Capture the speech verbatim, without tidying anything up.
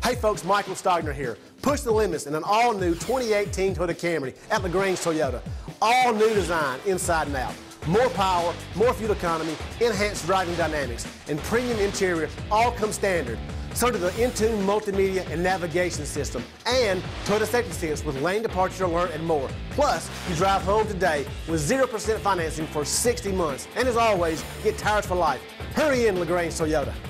Hey folks, Michael Stogner here. Push the limits in an all-new twenty eighteen Toyota Camry at LaGrange Toyota. All new design inside and out. More power, more fuel economy, enhanced driving dynamics, and premium interior all come standard. So do the Intune multimedia and navigation system and Toyota Safety Sense with lane departure alert and more. Plus, you drive home today with zero percent financing for sixty months. And as always, get tires for life. Hurry in, LaGrange Toyota.